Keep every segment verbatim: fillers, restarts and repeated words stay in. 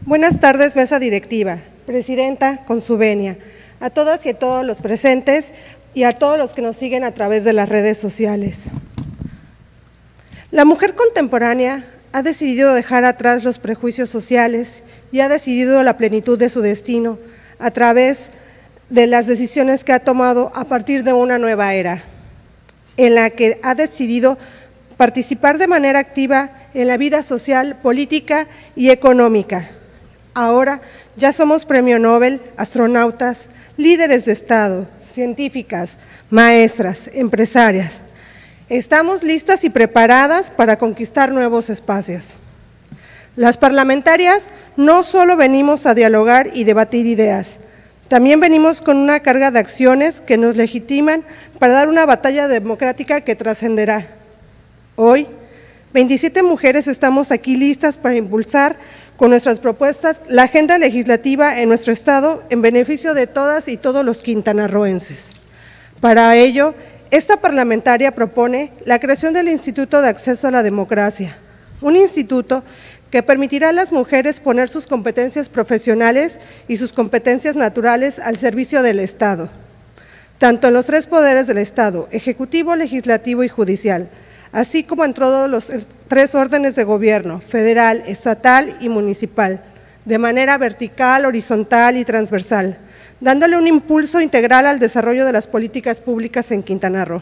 Buenas tardes, mesa directiva, presidenta, con su venia, a todas y a todos los presentes y a todos los que nos siguen a través de las redes sociales. La mujer contemporánea ha decidido dejar atrás los prejuicios sociales y ha decidido la plenitud de su destino a través de las decisiones que ha tomado a partir de una nueva era, en la que ha decidido participar de manera activa en la vida social, política y económica. Ahora ya somos premio Nobel, astronautas, líderes de Estado, científicas, maestras, empresarias. Estamos listas y preparadas para conquistar nuevos espacios. Las parlamentarias no solo venimos a dialogar y debatir ideas, también venimos con una carga de acciones que nos legitiman para dar una batalla democrática que trascenderá. Hoy, veintisiete mujeres estamos aquí listas para impulsar con nuestras propuestas la agenda legislativa en nuestro Estado en beneficio de todas y todos los quintanarroenses. Para ello, esta parlamentaria propone la creación del Instituto de Acceso a la Democracia, un instituto que permitirá a las mujeres poner sus competencias profesionales y sus competencias naturales al servicio del Estado, tanto en los tres poderes del Estado, ejecutivo, legislativo y judicial, así como en todos los tres órdenes de gobierno, federal, estatal y municipal, de manera vertical, horizontal y transversal, dándole un impulso integral al desarrollo de las políticas públicas en Quintana Roo.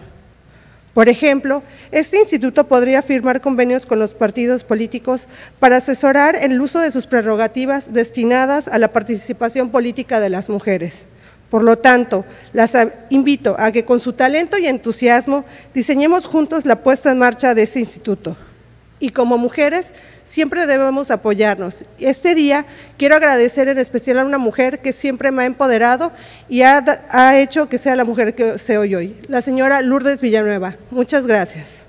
Por ejemplo, este instituto podría firmar convenios con los partidos políticos para asesorar el uso de sus prerrogativas destinadas a la participación política de las mujeres. Por lo tanto, las invito a que con su talento y entusiasmo diseñemos juntos la puesta en marcha de este instituto. Y como mujeres, siempre debemos apoyarnos. Este día quiero agradecer en especial a una mujer que siempre me ha empoderado y ha, ha hecho que sea la mujer que soy hoy, la señora Lourdes Villanueva. Muchas gracias.